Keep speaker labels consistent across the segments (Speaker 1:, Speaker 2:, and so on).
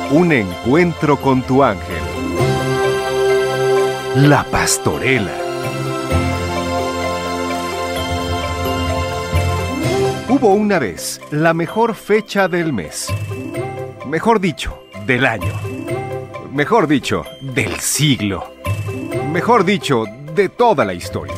Speaker 1: Un encuentro con tu ángel. La pastorela. Hubo una vez la mejor fecha del mes. Mejor dicho, del año. Mejor dicho, del siglo. Mejor dicho, de toda la historia.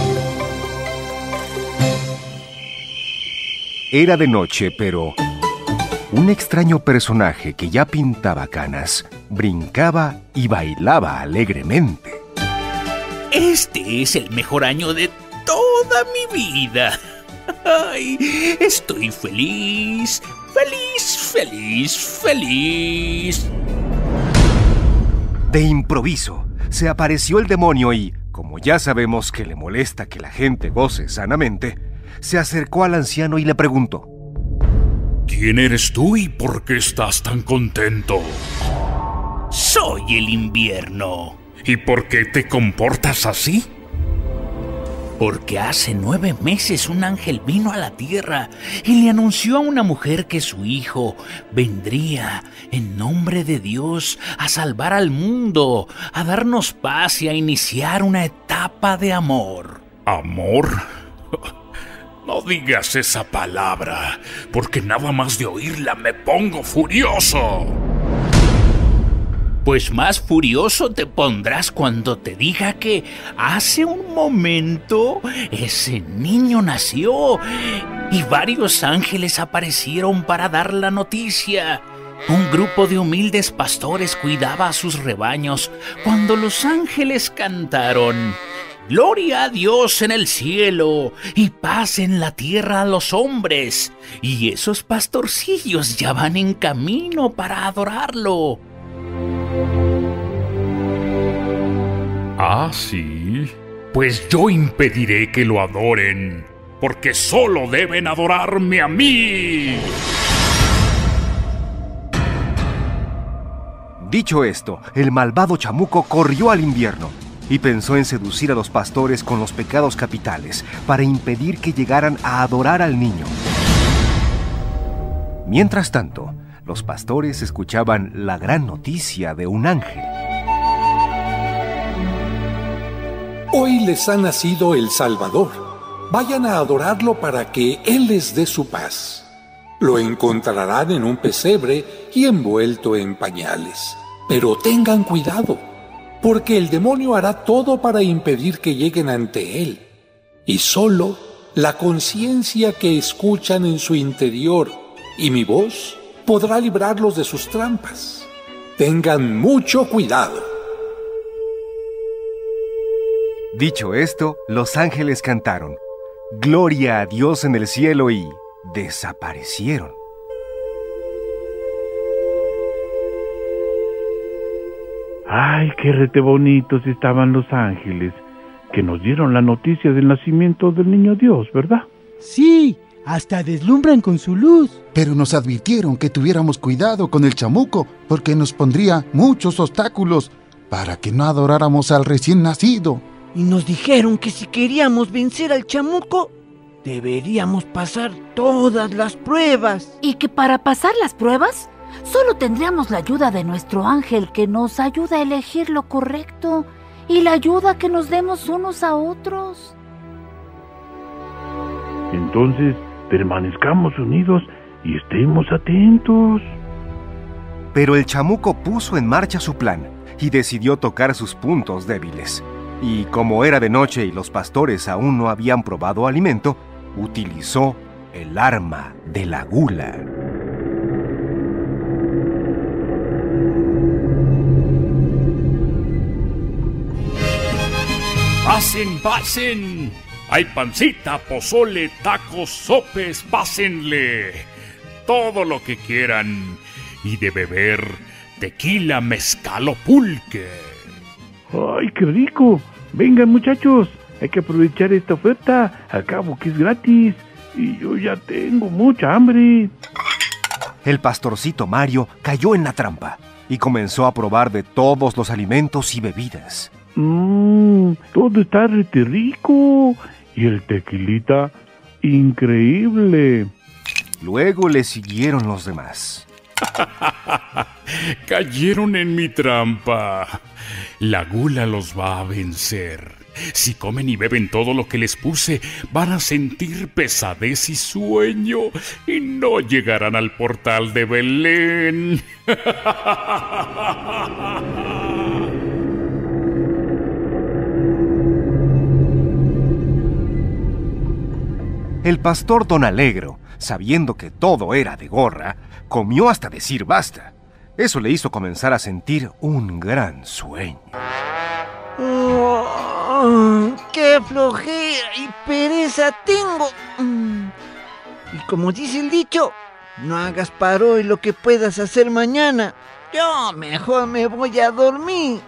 Speaker 1: Era de noche, pero un extraño personaje que ya pintaba canas brincaba y bailaba alegremente.
Speaker 2: Este es el mejor año de toda mi vida. Ay, estoy feliz, feliz, feliz, feliz.
Speaker 1: De improviso, se apareció el demonio y, como ya sabemos que le molesta que la gente goce sanamente, se acercó al anciano y le preguntó:
Speaker 3: ¿Quién eres tú y por qué estás tan contento?
Speaker 2: Soy el invierno.
Speaker 3: ¿Y por qué te comportas así?
Speaker 2: Porque hace 9 meses un ángel vino a la tierra y le anunció a una mujer que su hijo vendría en nombre de Dios a salvar al mundo, a darnos paz y a iniciar una etapa de amor.
Speaker 3: ¿Amor? No digas esa palabra, porque nada más de oírla me pongo furioso.
Speaker 2: Pues más furioso te pondrás cuando te diga que hace un momento ese niño nació y varios ángeles aparecieron para dar la noticia. Un grupo de humildes pastores cuidaba a sus rebaños cuando los ángeles cantaron: Gloria a Dios en el cielo y paz en la tierra a los hombres. Y esos pastorcillos ya van en camino para adorarlo.
Speaker 3: ¿Ah, sí? Pues yo impediré que lo adoren, porque solo deben adorarme a mí.
Speaker 1: Dicho esto, el malvado chamuco corrió al invierno y pensó en seducir a los pastores con los pecados capitales para impedir que llegaran a adorar al niño. Mientras tanto, los pastores escuchaban la gran noticia de un ángel.
Speaker 4: Hoy les ha nacido el Salvador. Vayan a adorarlo para que Él les dé su paz. Lo encontrarán en un pesebre y envuelto en pañales. Pero tengan cuidado, porque el demonio hará todo para impedir que lleguen ante Él. Y solo la conciencia que escuchan en su interior y mi voz podrá librarlos de sus trampas. Tengan mucho cuidado.
Speaker 1: Dicho esto, los ángeles cantaron: Gloria a Dios en el cielo, y desaparecieron.
Speaker 5: ¡Ay, qué rete bonitos estaban los ángeles que nos dieron la noticia del nacimiento del niño Dios, ¿verdad?
Speaker 6: Sí, hasta deslumbran con su luz.
Speaker 7: Pero nos advirtieron que tuviéramos cuidado con el chamuco, porque nos pondría muchos obstáculos para que no adoráramos al recién nacido.
Speaker 6: Y nos dijeron que si queríamos vencer al chamuco, deberíamos pasar todas las pruebas.
Speaker 8: Y que para pasar las pruebas, solo tendríamos la ayuda de nuestro ángel, que nos ayuda a elegir lo correcto y la ayuda que nos demos unos a otros.
Speaker 5: Entonces, permanezcamos unidos y estemos atentos.
Speaker 1: Pero el chamuco puso en marcha su plan y decidió tocar sus puntos débiles. Y como era de noche y los pastores aún no habían probado alimento, utilizó el arma de la gula.
Speaker 3: ¡Pasen, pasen! Hay pancita, pozole, tacos, sopes, pásenle. Todo lo que quieran. Y de beber, tequila, mezcal o pulque.
Speaker 5: ¡Ay, qué rico! Vengan, muchachos, hay que aprovechar esta oferta, al cabo que es gratis. Y yo ya tengo mucha hambre.
Speaker 1: El pastorcito Mario cayó en la trampa y comenzó a probar de todos los alimentos y bebidas.
Speaker 5: Todo está rete rico. Y el tequilita, increíble.
Speaker 1: Luego le siguieron los demás.
Speaker 3: Cayeron en mi trampa. La gula los va a vencer. Si comen y beben todo lo que les puse, van a sentir pesadez y sueño y no llegarán al portal de Belén.
Speaker 1: El pastor Don Alegro, sabiendo que todo era de gorra, comió hasta decir basta. Eso le hizo comenzar a sentir un gran sueño.
Speaker 6: ¡Qué flojera y pereza tengo! Y como dice el dicho, no hagas para hoy lo que puedas hacer mañana. Yo mejor me voy a dormir.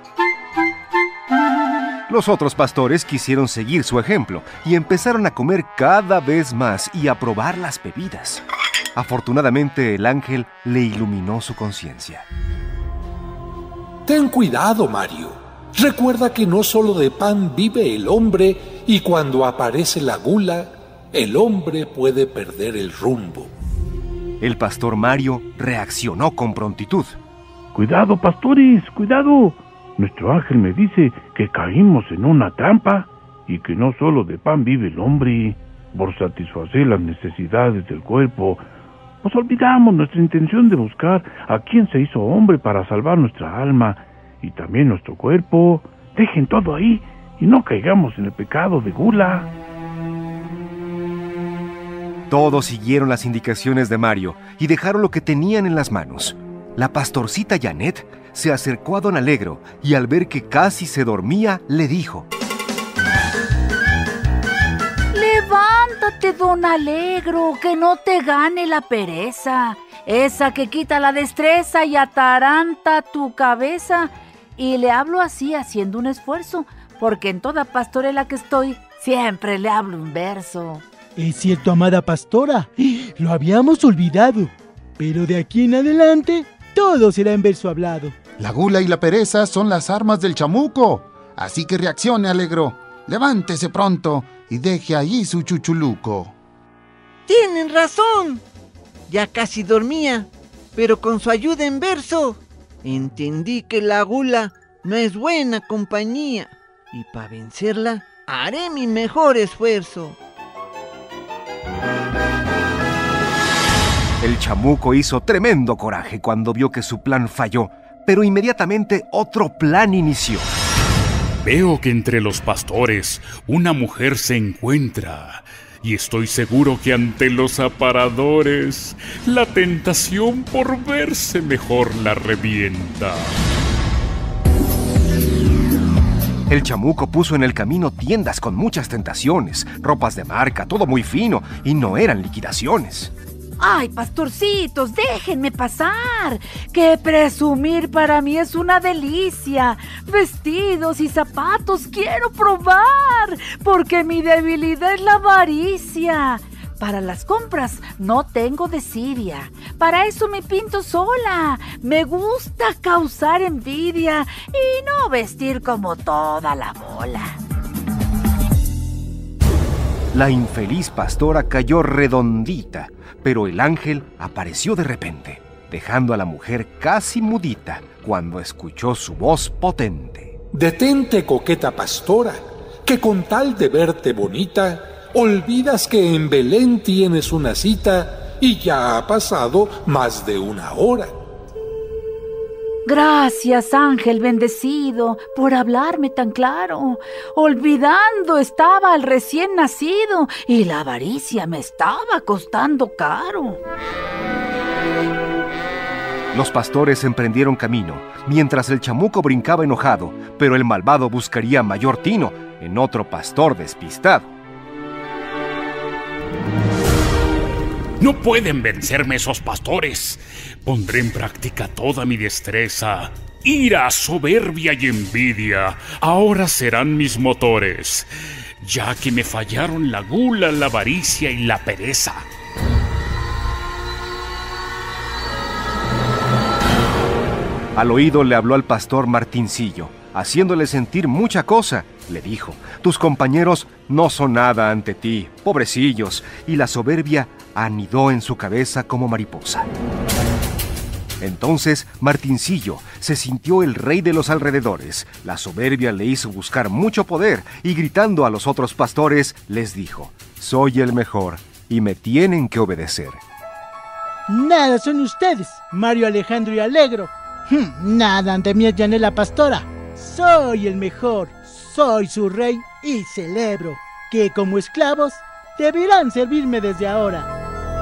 Speaker 1: Los otros pastores quisieron seguir su ejemplo y empezaron a comer cada vez más y a probar las bebidas. Afortunadamente, el ángel le iluminó su conciencia.
Speaker 4: Ten cuidado, Mario. Recuerda que no solo de pan vive el hombre y cuando aparece la gula, el hombre puede perder el rumbo.
Speaker 1: El pastor Mario reaccionó con prontitud.
Speaker 5: Cuidado, pastores, cuidado. Nuestro ángel me dice que caímos en una trampa y que no solo de pan vive el hombre. Por satisfacer las necesidades del cuerpo, nos olvidamos nuestra intención de buscar a quien se hizo hombre para salvar nuestra alma y también nuestro cuerpo. Dejen todo ahí y no caigamos en el pecado de gula.
Speaker 1: Todos siguieron las indicaciones de Mario y dejaron lo que tenían en las manos. La pastorcita Janet se acercó a Don Alegro y al ver que casi se dormía, le dijo:
Speaker 8: Levántate, Don Alegro, que no te gane la pereza, esa que quita la destreza y ataranta tu cabeza. Y le hablo así, haciendo un esfuerzo, porque en toda pastorela que estoy, siempre le hablo un verso.
Speaker 9: Es cierto, amada pastora, lo habíamos olvidado, pero de aquí en adelante, todo será en verso hablado.
Speaker 7: La gula y la pereza son las armas del chamuco, así que reaccione, Alegro. Levántese pronto y deje ahí su chuchuluco.
Speaker 6: Tienen razón. Ya casi dormía, pero con su ayuda en verso, entendí que la gula no es buena compañía y para vencerla haré mi mejor esfuerzo.
Speaker 1: El chamuco hizo tremendo coraje cuando vio que su plan falló, pero inmediatamente otro plan inició.
Speaker 3: Veo que entre los pastores una mujer se encuentra y estoy seguro que ante los aparadores la tentación por verse mejor la revienta.
Speaker 1: El chamuco puso en el camino tiendas con muchas tentaciones, ropas de marca, todo muy fino, y no eran liquidaciones.
Speaker 8: ¡Ay, pastorcitos, déjenme pasar! ¡Que presumir para mí es una delicia! Vestidos y zapatos quiero probar, porque mi debilidad es la avaricia. Para las compras no tengo desidia, para eso me pinto sola. Me gusta causar envidia y no vestir como toda la bola.
Speaker 1: La infeliz pastora cayó redondita, pero el ángel apareció de repente, dejando a la mujer casi mudita cuando escuchó su voz potente.
Speaker 4: Detente, coqueta pastora, que con tal de verte bonita, olvidas que en Belén tienes una cita y ya ha pasado más de una hora.
Speaker 8: Gracias, ángel bendecido, por hablarme tan claro. Olvidando estaba al recién nacido y la avaricia me estaba costando caro.
Speaker 1: Los pastores emprendieron camino, mientras el chamuco brincaba enojado, pero el malvado buscaría mayor tino en otro pastor despistado.
Speaker 3: No pueden vencerme esos pastores. Pondré en práctica toda mi destreza. Ira, soberbia y envidia ahora serán mis motores, ya que me fallaron la gula, la avaricia y la pereza.
Speaker 1: Al oído le habló al pastor Martincillo, haciéndole sentir mucha cosa. Le dijo: tus compañeros no son nada ante ti, pobrecillos, y la soberbia anidó en su cabeza como mariposa. Entonces Martincillo se sintió el rey de los alrededores. La soberbia le hizo buscar mucho poder y gritando a los otros pastores les dijo: «Soy el mejor y me tienen que obedecer».
Speaker 9: Nada son ustedes, Mario, Alejandro y Alegro. Nada ante mí, Yanela Pastora. Soy el mejor, soy su rey y celebro que como esclavos deberán servirme desde ahora.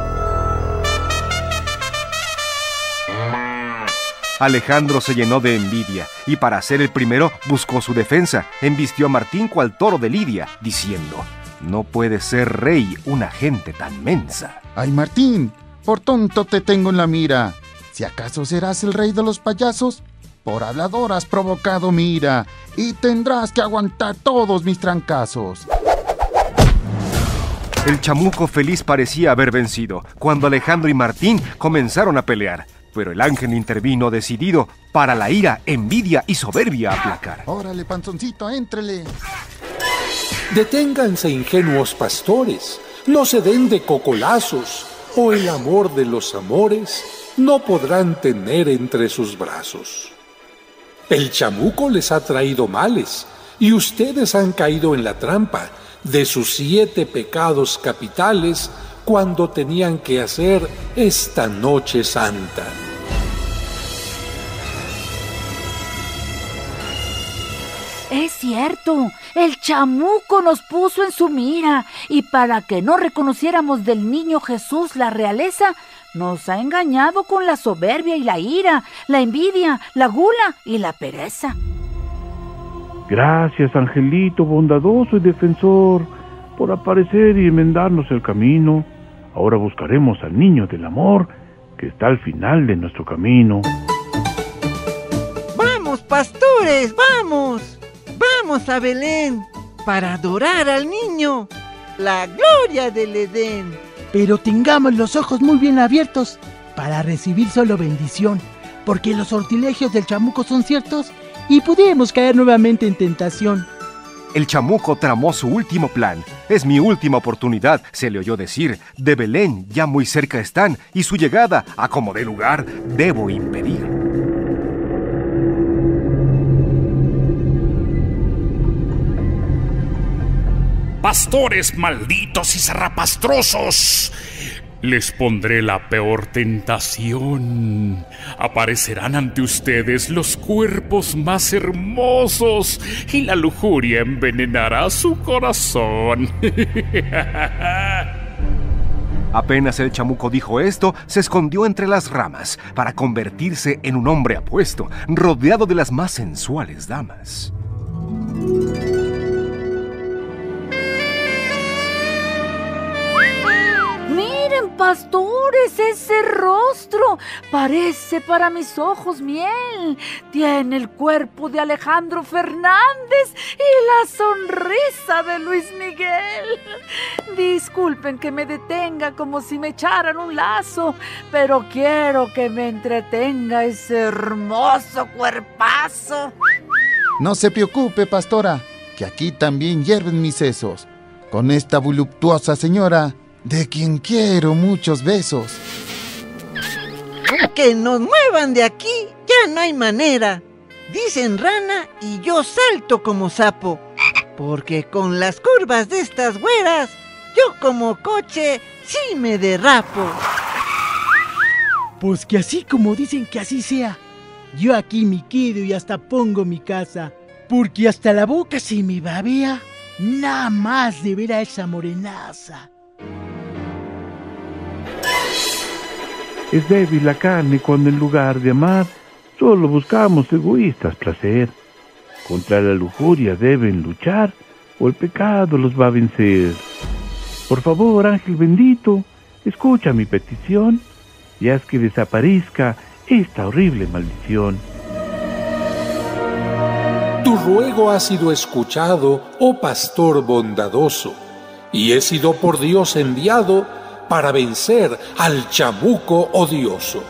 Speaker 1: Alejandro se llenó de envidia y para ser el primero buscó su defensa. Embistió a Martín cual toro de lidia, diciendo: «No puede ser rey una gente tan mensa».
Speaker 7: ¡Ay, Martín! Por tonto te tengo en la mira. ¿Si acaso serás el rey de los payasos? Por hablador has provocado mi ira y tendrás que aguantar todos mis trancazos.
Speaker 1: El chamuco feliz parecía haber vencido cuando Alejandro y Martín comenzaron a pelear. Pero el ángel intervino decidido para la ira, envidia y soberbia aplacar.
Speaker 7: ¡Órale, panzoncito, éntrele!
Speaker 4: Deténganse, ingenuos pastores, no se den de cocolazos, o el amor de los amores no podrán tener entre sus brazos. El chamuco les ha traído males, y ustedes han caído en la trampa de sus 7 pecados capitales cuando tenían que hacer esta noche santa.
Speaker 8: Es cierto, el chamuco nos puso en su mira y para que no reconociéramos del niño Jesús la realeza, nos ha engañado con la soberbia y la ira, la envidia, la gula y la pereza.
Speaker 5: Gracias, angelito bondadoso y defensor, por aparecer y enmendarnos el camino. Ahora buscaremos al niño del amor, que está al final de nuestro camino.
Speaker 6: ¡Vamos, pastores, vamos! ¡Vamos a Belén para adorar al niño, la gloria del Edén!
Speaker 9: Pero tengamos los ojos muy bien abiertos para recibir solo bendición, porque los sortilegios del chamuco son ciertos y podemos caer nuevamente en tentación.
Speaker 1: El chamuco tramó su último plan. «Es mi última oportunidad», se le oyó decir. «De Belén ya muy cerca están y su llegada, a como dé lugar, debo impedir».
Speaker 3: Pastores malditos y zarrapastrosos, les pondré la peor tentación. Aparecerán ante ustedes los cuerpos más hermosos y la lujuria envenenará su corazón.
Speaker 1: Apenas el chamuco dijo esto, se escondió entre las ramas para convertirse en un hombre apuesto, rodeado de las más sensuales damas.
Speaker 8: Miren, pastores, ese rostro parece para mis ojos miel. Tiene el cuerpo de Alejandro Fernández y la sonrisa de Luis Miguel. Disculpen que me detenga como si me echaran un lazo, pero quiero que me entretenga ese hermoso cuerpazo.
Speaker 7: No se preocupe, pastora, que aquí también hierven mis sesos. Con esta voluptuosa señora, de quien quiero muchos besos.
Speaker 6: ¡Que nos muevan de aquí! ¡Ya no hay manera! Dicen rana y yo salto como sapo, porque con las curvas de estas güeras, yo como coche sí me derrapo.
Speaker 9: Pues que así como dicen que así sea. Yo aquí me quedo y hasta pongo mi casa, porque hasta la boca se me babea, nada más de ver a esa morenaza.
Speaker 5: Es débil la carne cuando en lugar de amar solo buscamos egoístas placer. Contra la lujuria deben luchar o el pecado los va a vencer. Por favor, ángel bendito, escucha mi petición y haz que desaparezca esta horrible maldición.
Speaker 4: Tu ruego ha sido escuchado, oh pastor bondadoso, y he sido por Dios enviado para vencer al chamuco odioso.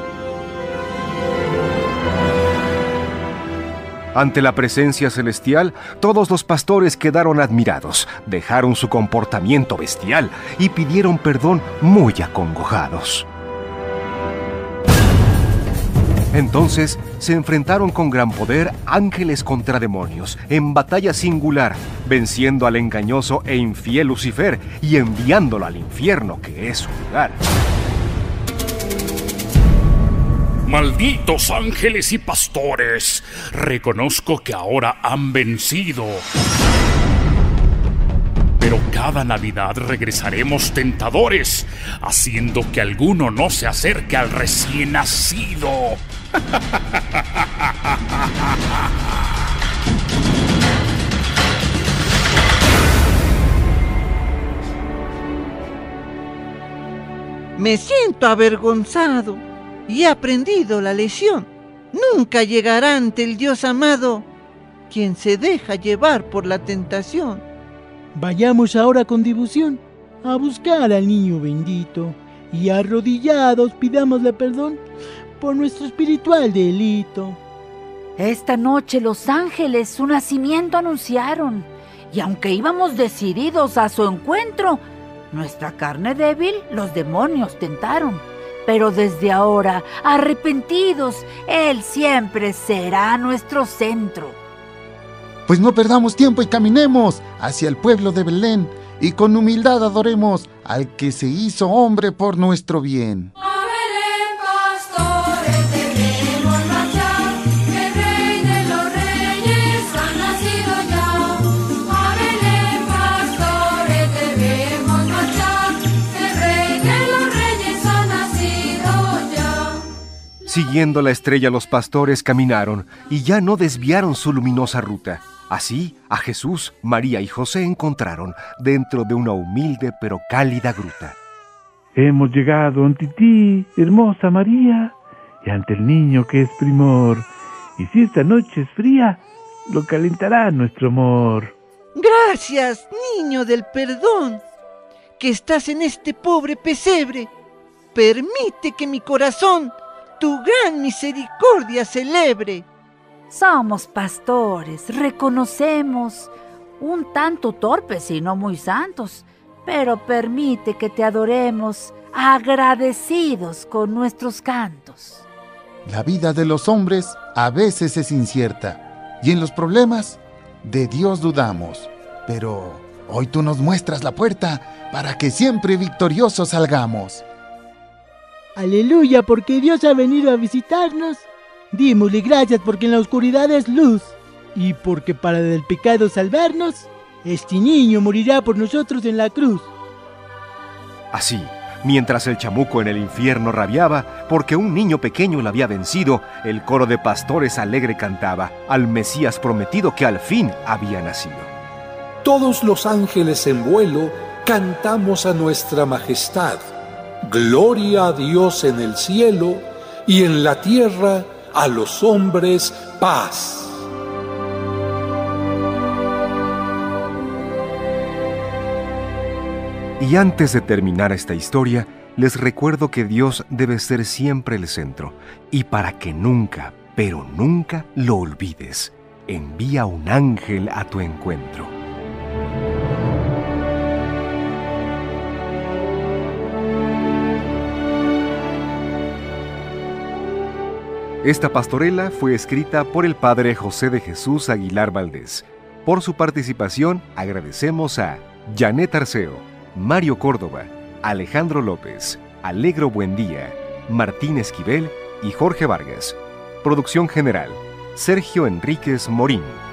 Speaker 1: Ante la presencia celestial, todos los pastores quedaron admirados, dejaron su comportamiento bestial y pidieron perdón muy acongojados. Entonces se enfrentaron con gran poder ángeles contra demonios, en batalla singular, venciendo al engañoso e infiel Lucifer y enviándolo al infierno, que es su lugar.
Speaker 3: Malditos ángeles y pastores, reconozco que ahora han vencido. Pero cada Navidad regresaremos tentadores, haciendo que alguno no se acerque al recién nacido.
Speaker 6: Me siento avergonzado y he aprendido la lección. Nunca llegará ante el Dios amado quien se deja llevar por la tentación.
Speaker 9: Vayamos ahora con devoción a buscar al niño bendito y arrodillados pidámosle perdón por nuestro espiritual delito.
Speaker 8: Esta noche los ángeles su nacimiento anunciaron, y aunque íbamos decididos a su encuentro, nuestra carne débil los demonios tentaron. Pero desde ahora, arrepentidos, Él siempre será nuestro centro.
Speaker 7: Pues no perdamos tiempo y caminemos hacia el pueblo de Belén, y con humildad adoremos al que se hizo hombre por nuestro bien.
Speaker 1: Siguiendo la estrella, los pastores caminaron y ya no desviaron su luminosa ruta. Así, a Jesús, María y José encontraron dentro de una humilde pero cálida gruta.
Speaker 5: Hemos llegado ante ti, hermosa María, y ante el niño que es primor. Y si esta noche es fría, lo calentará nuestro amor.
Speaker 6: Gracias, niño del perdón, que estás en este pobre pesebre. Permite que mi corazón tu gran misericordia celebre.
Speaker 8: Somos pastores, reconocemos, un tanto torpes y no muy santos, pero permite que te adoremos, agradecidos con nuestros cantos.
Speaker 7: La vida de los hombres a veces es incierta, y en los problemas de Dios dudamos. Pero hoy tú nos muestras la puerta para que siempre victoriosos salgamos.
Speaker 9: Aleluya, porque Dios ha venido a visitarnos. Dímosle gracias porque en la oscuridad es luz, y porque para del pecado salvarnos, este niño morirá por nosotros en la cruz.
Speaker 1: Así, mientras el chamuco en el infierno rabiaba, porque un niño pequeño le había vencido, el coro de pastores alegre cantaba al Mesías prometido que al fin había nacido.
Speaker 4: Todos los ángeles en vuelo cantamos a nuestra majestad. Gloria a Dios en el cielo, y en la tierra a los hombres paz.
Speaker 1: Y antes de terminar esta historia, les recuerdo que Dios debe ser siempre el centro, y para que nunca, pero nunca lo olvides, envía un ángel a tu encuentro. Esta pastorela fue escrita por el padre José de Jesús Aguilar Valdés. Por su participación agradecemos a Janet Arceo, Mario Córdoba, Alejandro López, Alegro Buendía, Martín Esquivel y Jorge Vargas. Producción general, Sergio Enríquez Morín.